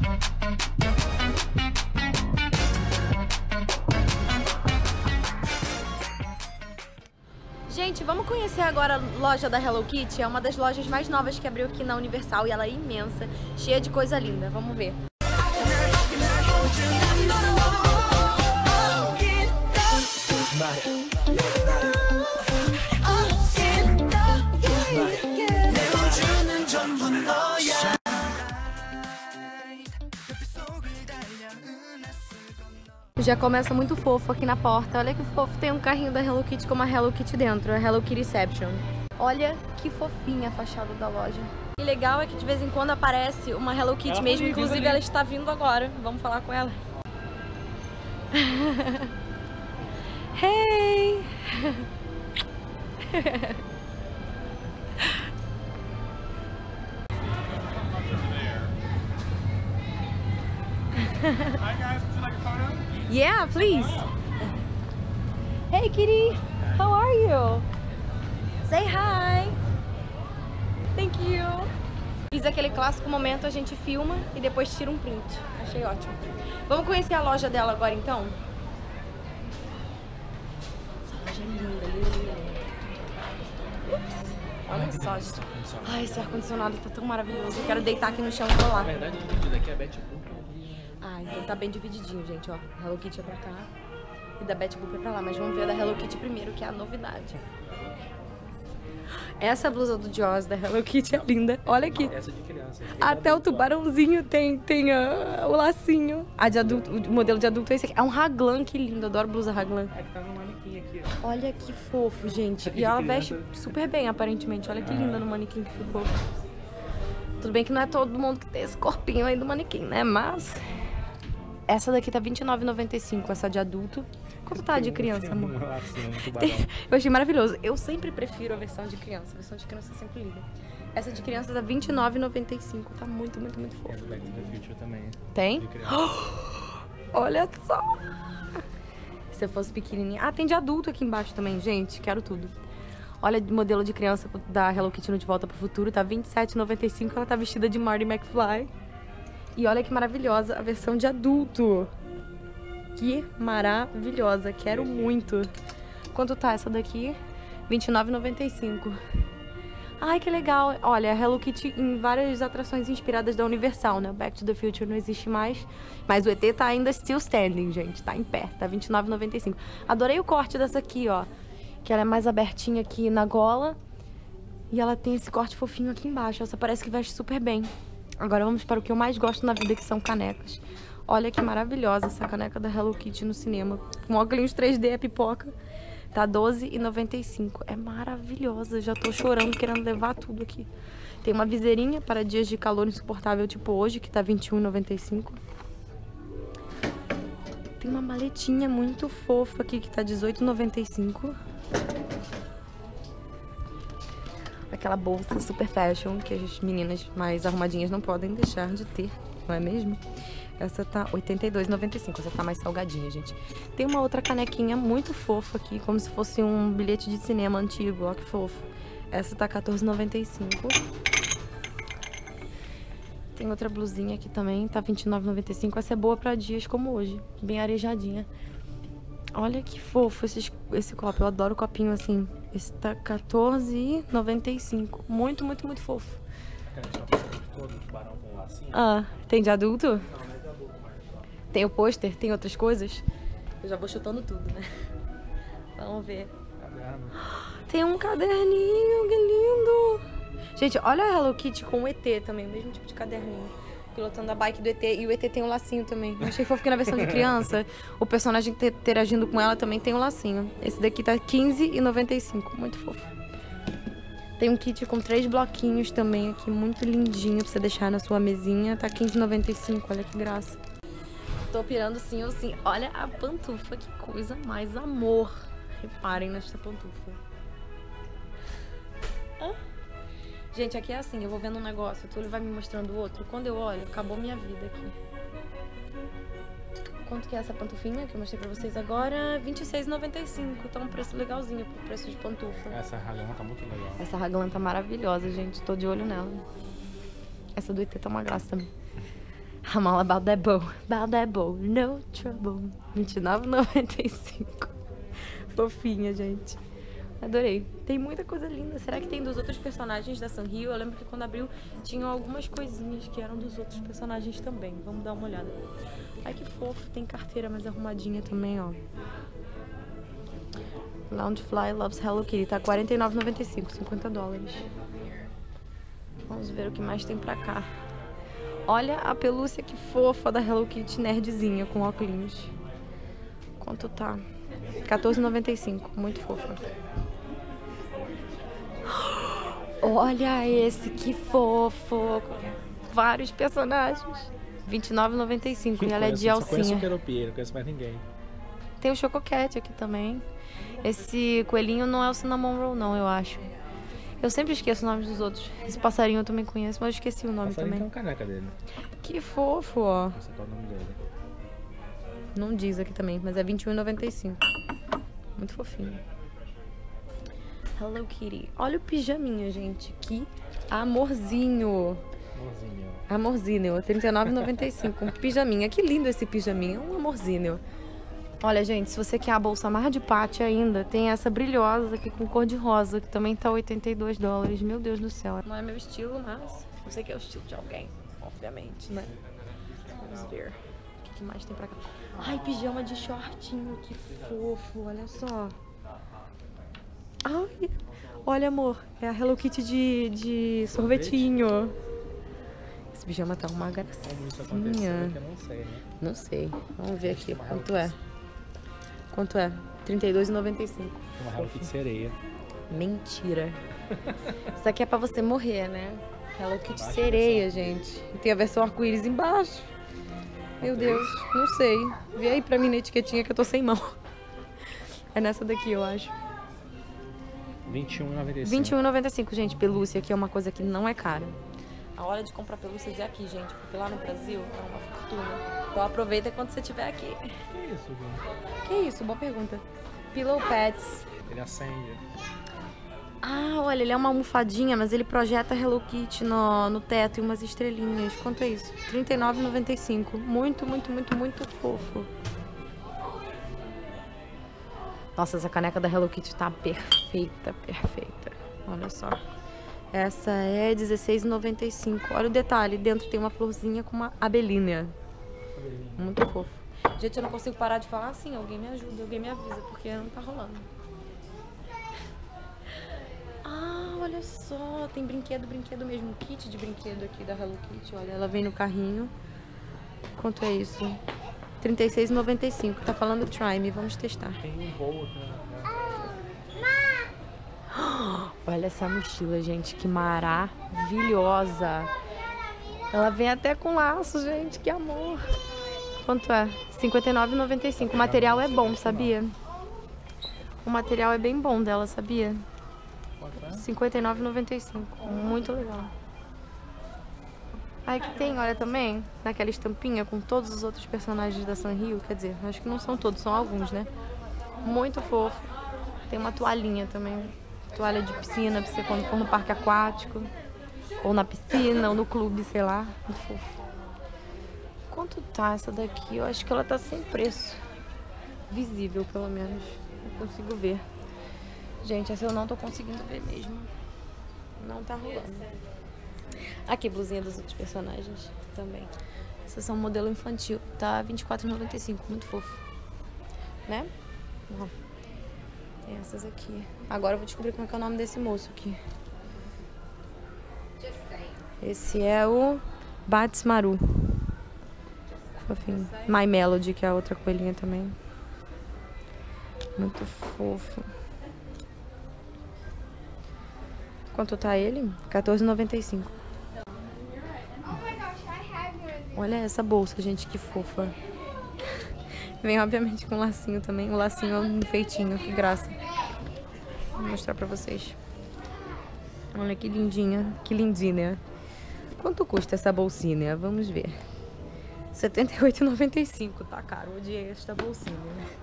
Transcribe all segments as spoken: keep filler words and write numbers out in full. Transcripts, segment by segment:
Gente, vamos conhecer agora a loja da Hello Kitty. É uma das lojas mais novas que abriu aqui na Universal e ela é imensa, cheia de coisa linda. Vamos ver. Já começa muito fofo aqui na porta. Olha que fofo, tem um carrinho da Hello Kitty com uma Hello Kitty dentro, a Hello Kitty Reception. Olha que fofinha a fachada da loja. E legal é que de vez em quando aparece uma Hello Kitty ela mesmo, inclusive ela está vindo agora. Vamos falar com ela. Hey! Hi guys, would you like a photo? Yeah, please. Hey kitty, how are you? Say hi. Thank you. Fiz aquele clássico momento, a gente filma e depois tira um print. Achei ótimo. Vamos conhecer a loja dela agora então? Essa loja é linda, linda, linda. Ups. Olha só, gente. Ai, esse ar-condicionado tá tão maravilhoso. Eu quero deitar aqui no chão e rolar. Na verdade, o vídeo daqui é Betty Boop. Ah, então tá bem divididinho, gente, ó. Hello Kitty é pra cá e da Betty Boop é pra lá. Mas vamos ver a da Hello Kitty primeiro, que é a novidade. Essa blusa do Jaws da Hello Kitty é linda. Olha aqui. Essa de criança. Até o tubarãozinho tem, tem uh, o lacinho. A de adulto, o modelo de adulto é esse aqui. É um raglan, que lindo. Adoro blusa raglan. É que tá no manequim aqui. Olha que fofo, gente. E ela veste super bem, aparentemente. Olha que linda no manequim que ficou. Tudo bem que não é todo mundo que tem esse corpinho aí do manequim, né? Mas... essa daqui tá vinte e nove reais e noventa e cinco centavos, essa de adulto. Quanto tá de criança, amor? Eu achei maravilhoso. Eu sempre prefiro a versão de criança. A versão de criança é sempre linda. Essa de criança tá vinte e nove reais e noventa e cinco centavos. Tá muito, muito, muito fofo. Back to the Future também. Tem? Olha só! Se eu fosse pequenininha... ah, tem de adulto aqui embaixo também, gente. Quero tudo. Olha o modelo de criança da Hello Kitty no De Volta pro Futuro. Tá vinte e sete reais e noventa e cinco centavos. Ela tá vestida de Marty McFly. E olha que maravilhosa a versão de adulto. Que maravilhosa. Quero muito. Quanto tá essa daqui? vinte e nove reais e noventa e cinco centavos. Ai, que legal. Olha, a Hello Kitty em várias atrações inspiradas da Universal, né? Back to the Future não existe mais. Mas o E T tá ainda still standing, gente. Tá em pé. Tá vinte e nove reais e noventa e cinco centavos. Adorei o corte dessa aqui, ó. Que ela é mais abertinha aqui na gola. E ela tem esse corte fofinho aqui embaixo. Essa parece que veste super bem. Agora vamos para o que eu mais gosto na vida, que são canecas. Olha que maravilhosa essa caneca da Hello Kitty no cinema. Com óculos três D, a pipoca. Tá doze reais e noventa e cinco centavos. É maravilhosa. Já tô chorando, querendo levar tudo aqui. Tem uma viseirinha para dias de calor insuportável, tipo hoje, que tá vinte e um reais e noventa e cinco centavos. Tem uma maletinha muito fofa aqui, que tá dezoito reais e noventa e cinco centavos. Aquela bolsa super fashion que as meninas mais arrumadinhas não podem deixar de ter, não é mesmo? Essa tá oitenta e dois reais e noventa e cinco centavos, essa tá mais salgadinha, gente. Tem uma outra canequinha muito fofa aqui, como se fosse um bilhete de cinema antigo, ó que fofo. Essa tá quatorze reais e noventa e cinco centavos. Tem outra blusinha aqui também, tá vinte e nove reais e noventa e cinco centavos. Essa é boa pra dias como hoje, bem arejadinha. Olha que fofo esse, esse copo, eu adoro copinho assim. Esse tá quatorze reais e noventa e cinco centavos. Muito, muito, muito fofo. Ah, tem de adulto? Não, não é de adulto, mas... Tem o pôster, tem outras coisas? Eu já vou chutando tudo, né? Vamos ver. Caderno. Tem um caderninho, que lindo! Gente, olha a Hello Kitty com o E T também, o mesmo tipo de caderninho. Pilotando a bike do E T, e o E T tem um lacinho também. Eu achei fofo que na versão de criança, o personagem interagindo com ela também tem um lacinho. Esse daqui tá quinze reais e noventa e cinco centavos, muito fofo. Tem um kit com três bloquinhos também aqui, muito lindinho pra você deixar na sua mesinha. Tá quinze reais e noventa e cinco centavos, olha que graça. Tô pirando sim ou sim. Olha a pantufa, que coisa mais amor. Reparem nesta pantufa. Ah. Gente, aqui é assim, eu vou vendo um negócio, o Túlio vai me mostrando o outro. Quando eu olho, acabou minha vida aqui. Quanto que é essa pantufinha que eu mostrei pra vocês agora? vinte e seis reais e noventa e cinco centavos. Tá um preço legalzinho pro preço de pantufa. Essa raglan tá muito legal. Essa raglan tá maravilhosa, gente. Tô de olho nela. Essa do E T tá uma graça também. A mala Baldebo. Baldebo, no trouble. vinte e nove reais e noventa e cinco centavos. Fofinha, gente. Adorei. Tem muita coisa linda. Será que tem dos outros personagens da Sanrio? Eu lembro que quando abriu tinham algumas coisinhas que eram dos outros personagens também. Vamos dar uma olhada. Ai, que fofo. Tem carteira mais arrumadinha também, ó. Loungefly Loves Hello Kitty. Tá quarenta e nove reais e noventa e cinco centavos. cinquenta dólares. Vamos ver o que mais tem pra cá. Olha a pelúcia que fofa da Hello Kitty nerdzinha com óculos. Quanto tá? quatorze reais e noventa e cinco centavos. Muito fofa. Olha esse, que fofo. Vários personagens. vinte e nove reais e noventa e cinco centavos. E ela é de Só conheço o alcinha. Queropie, não conheço mais ninguém. Tem o Chococat aqui também. Esse coelhinho não é o Cinnamon Roll, não, eu acho. Eu sempre esqueço os nomes dos outros. Esse passarinho eu também conheço, mas eu esqueci o nome Passarinho também. tem uma caneca dele. Que fofo, ó. Não sei qual é o nome dele. Não diz aqui também, mas é vinte e um reais e noventa e cinco centavos. Muito fofinho. Hello Kitty. Olha o pijaminha, gente. Que amorzinho. Amorzinho. Amorzinho. trinta e nove reais e noventa e cinco centavos. Um pijaminha. Que lindo esse pijaminha. Um amorzinho. Olha, gente, se você quer a bolsa mais de pátio ainda, tem essa brilhosa aqui com cor de rosa, que também tá oitenta e dois dólares. Meu Deus do céu. Não é meu estilo, mas eu sei que é o estilo de alguém, obviamente, né? Vamos ver. O que, que mais tem pra cá? Ai, pijama de shortinho, que fofo, olha só. Ai, olha, amor, é a Hello Kitty de, de sorvetinho. Esse pijama tá uma Como isso aconteceu, gracinha. que eu não sei, né? Não sei. Vamos ver aqui quanto é. Quanto é? trinta e dois reais e noventa e cinco centavos. Uma Hello Kitty sereia. Mentira. Isso aqui é pra você morrer, né? Hello Kitty sereia, gente. E tem a versão arco-íris embaixo. Meu Deus, não sei. Vê aí pra mim na etiquetinha que eu tô sem mão. É nessa daqui, eu acho. vinte e um reais e noventa e cinco centavos. vinte e um reais e noventa e cinco centavos, gente. Pelúcia aqui é uma coisa que não é cara. A hora de comprar pelúcias é aqui, gente. Porque lá no Brasil é uma fortuna. Então aproveita quando você estiver aqui. Que isso, gente? Que isso? Boa pergunta. Pillow Pets. Ele acende. Ah, olha, ele é uma almofadinha, mas ele projeta Hello Kitty no, no teto e umas estrelinhas. Quanto é isso? trinta e nove reais e noventa e cinco centavos. Muito, muito, muito, muito fofo. Nossa, essa caneca da Hello Kitty tá perfeita, perfeita. Olha só. Essa é dezesseis reais e noventa e cinco centavos. Olha o detalhe, dentro tem uma florzinha com uma abelhinha. Muito fofo. Gente, eu não consigo parar de falar assim. Alguém me ajuda, alguém me avisa, porque não tá rolando. Ah, olha só, tem brinquedo, brinquedo mesmo, kit de brinquedo aqui da Hello Kitty. Olha, ela vem no carrinho. Quanto é isso? trinta e seis reais e noventa e cinco centavos. Tá falando Try Me, vamos testar. Tem um voo aqui, né? Olha essa mochila, gente, que maravilhosa. Ela vem até com laço, gente, que amor. Quanto é? cinquenta e nove reais e noventa e cinco centavos. O material é bom, sabia? O material é bem bom dela, sabia? cinquenta e nove reais e noventa e cinco centavos. Muito legal. Aí que tem, olha também, naquela estampinha com todos os outros personagens da Sanrio. Quer dizer, acho que não são todos, são alguns, né? Muito fofo. Tem uma toalhinha também. Toalha de piscina pra você quando for no parque aquático. Ou na piscina, ou no clube, sei lá. Muito fofo. Quanto tá essa daqui? Eu acho que ela tá sem preço. Visível, pelo menos. Eu consigo ver. Gente, essa eu não tô conseguindo ver mesmo. Não tá rolando. Aqui, blusinha dos outros personagens também. Essas são modelo infantil. Tá vinte e quatro reais e noventa e cinco centavos. Muito fofo. Né? Ó. Tem essas aqui. Agora eu vou descobrir como é que é o nome desse moço aqui. Esse é o Batsmaru. Fofinho. My Melody, que é a outra coelhinha também. Muito fofo. Quanto tá ele? quatorze reais e noventa e cinco centavos. Olha essa bolsa, gente, que fofa. Vem, obviamente, com um lacinho também. O lacinho é um enfeitinho, que graça. Vou mostrar pra vocês. Olha que lindinha, que lindinha. Quanto custa essa bolsinha? Vamos ver. setenta e oito reais e noventa e cinco centavos, tá caro. Odiei esta bolsinha.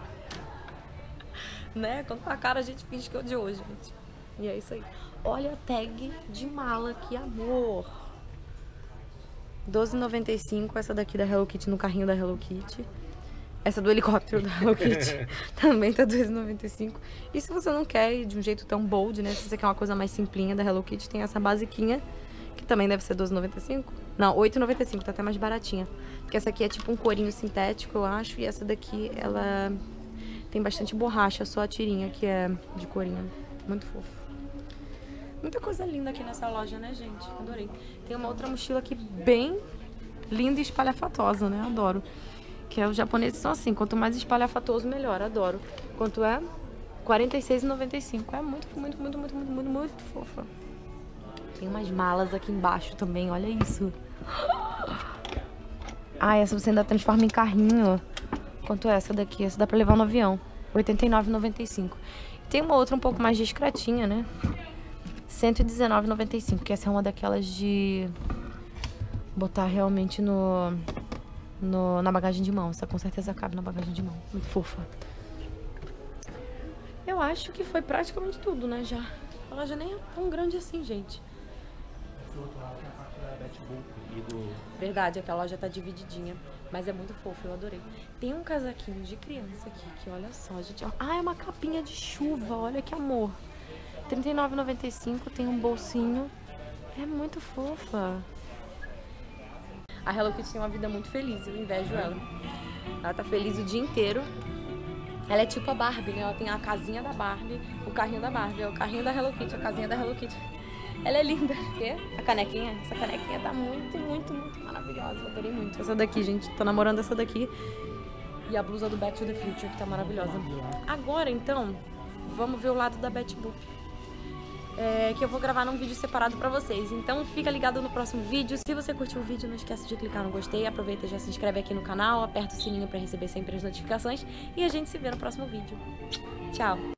Né? Quando tá caro, a gente finge que odiou, gente. E é isso aí. Olha a tag de mala, que amor. doze e noventa e cinco, essa daqui da Hello Kitty no carrinho da Hello Kitty. Essa do helicóptero da Hello Kitty também tá doze e noventa e cinco. E se você não quer ir de um jeito tão bold, né? Se você quer uma coisa mais simplinha da Hello Kitty, tem essa basiquinha, que também deve ser doze e noventa e cinco. Não, oito e noventa e cinco, tá até mais baratinha. Porque essa aqui é tipo um corinho sintético, eu acho. E essa daqui, ela tem bastante borracha, só a tirinha que é de corinho. Muito fofo. Muita coisa linda aqui nessa loja, né, gente? Adorei. Tem uma outra mochila aqui bem linda e espalhafatosa, né? Adoro. Que é, os japoneses são assim, quanto mais espalhafatoso, melhor. Adoro. Quanto é? quarenta e seis e noventa e cinco. É muito, muito, muito, muito, muito, muito, muito fofa. Tem umas malas aqui embaixo também, olha isso. Ah, essa você ainda transforma em carrinho. Quanto é essa daqui? Essa dá pra levar no avião. oitenta e nove e noventa e cinco. Tem uma outra um pouco mais discretinha, né? cento e dezenove e noventa e cinco, que essa é uma daquelas de botar realmente no, no na bagagem de mão. Essa com certeza cabe na bagagem de mão. Muito fofa. Eu acho que foi praticamente tudo, né, já. A loja nem é tão grande assim, gente. Esse outro lado tem a parte da Betbook e do... Verdade, aquela loja tá divididinha. Mas é muito fofo, eu adorei. Tem um casaquinho de criança aqui, que olha só, gente. Ah, é uma capinha de chuva, olha que amor. trinta e nove e noventa e cinco, tem um bolsinho. É muito fofa. A Hello Kitty tem uma vida muito feliz, eu invejo ela. Ela tá feliz o dia inteiro. Ela é tipo a Barbie, né? Ela tem a casinha da Barbie, o carrinho da Barbie, é o carrinho da Hello Kitty, a casinha da Hello Kitty. Ela é linda. A canequinha, essa canequinha tá muito, muito, muito maravilhosa. Eu adorei muito. Essa daqui, gente, tô namorando essa daqui. E a blusa do Back to the Future, que tá maravilhosa. Agora, então, vamos ver o lado da Betboop. É, que eu vou gravar num vídeo separado pra vocês. Então fica ligado no próximo vídeo. Se você curtiu o vídeo, não esquece de clicar no gostei. Aproveita e já se inscreve aqui no canal. Aperta o sininho pra receber sempre as notificações. E a gente se vê no próximo vídeo. Tchau!